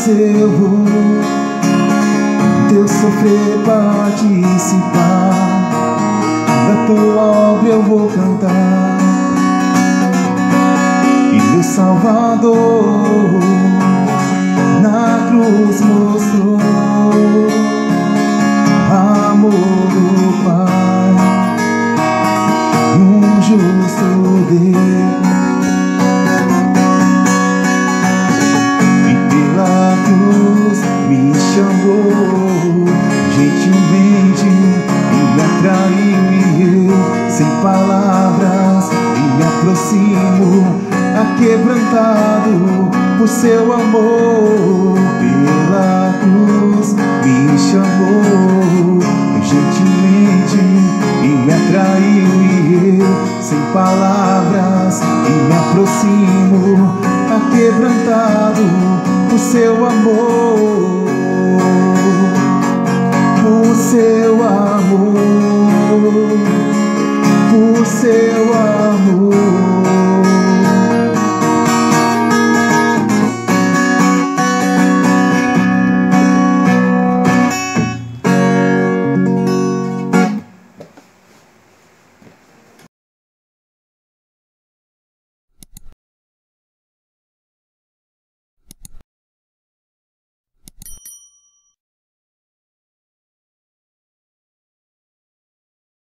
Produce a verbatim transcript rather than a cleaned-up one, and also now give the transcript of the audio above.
eu vou teu sofrer participar, da tua obra eu vou cantar. E meu Salvador na cruz mostrou amor do Pai, um justo Deus. E pela cruz me chamou gentilmente e me atraiu, e eu sem palavras me aproximo, aquebrantado por seu amor. Pela cruz me chamou gentilmente e me atraiu, e eu sem palavras me aproximo, aquebrantado por seu amor. Por seu amor, por seu amor.